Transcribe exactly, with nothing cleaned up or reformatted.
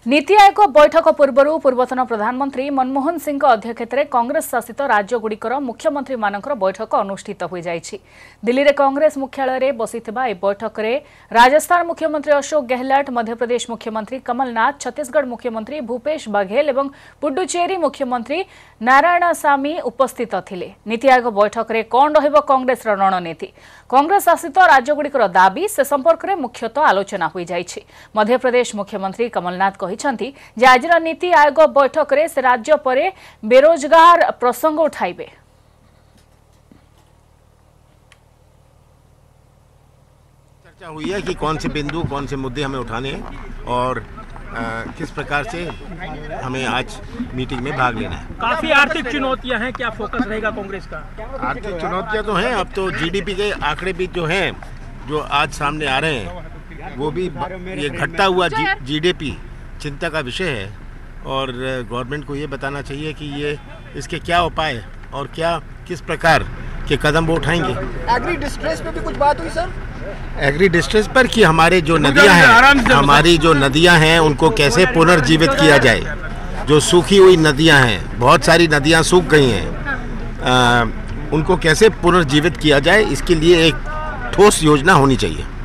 नीति आयोग बैठक पूर्व पूर्वतन प्रधानमंत्री मनमोहन सिंह अध्यक्षतार कांग्रेस शासित राज्यगुड़िकर मुख्यमंत्री मानकर बैठक अनुष्ठित हो जाइछि। दिल्ली रे कांग्रेस मुख्यालय रे बसिथिबा ए बैठक रे राजस्थान मुख्यमंत्री अशोक गहलोत, मध्यप्रदेश मुख्यमंत्री कमलनाथ, छत्तीसगढ़ मुख्यमंत्री भूपेश बघेल एवं पुडुचेरी मुख्यमंत्री नारायणसामी उपस्थित थिले। नीति आयोग बैठक रे कोन रहइबो कांग्रेस रणनीति, कांग्रेस शासित राज्यगुड़िकर दाबी से संपर्क में मुख्यतः आलोचना हो जाइछि। मध्यप्रदेश मुख्यमंत्री कमलनाथ कहिसंती जे आज नीति आयोग बैठक रे से राज्य पर बेरोजगार प्रसंग उठाइबे। चर्चा हुई है कि कौन से बिंदु, कौन से मुद्दे हमें उठाने हैं और आ, किस प्रकार से हमें आज मीटिंग में भाग लेना है। काफी आर्थिक चुनौतियां हैं, क्या फोकस रहेगा कांग्रेस का? आर्थिक चुनौतियां तो हैं। अब तो जीडीपी के आंकड़े भी जो हैं, जो आज सामने आ रहे हैं, वो भी ये घटता हुआ जी, जीडीपी चिंता का विषय है और गवर्नमेंट को ये बताना चाहिए कि ये इसके क्या उपाय और क्या किस प्रकार के कदम वो उठाएंगे। एग्री डिस्ट्रेस पे भी कुछ बात हुई सर? एग्री डिस्ट्रेस पर कि हमारे जो नदियां हैं, हमारी जो नदियां हैं उनको कैसे पुनर्जीवित किया जाए। जो सूखी हुई नदियां हैं, बहुत सारी नदियां सूख गई हैं, आ, उनको कैसे पुनर्जीवित किया जाए, इसके लिए एक ठोस योजना होनी चाहिए।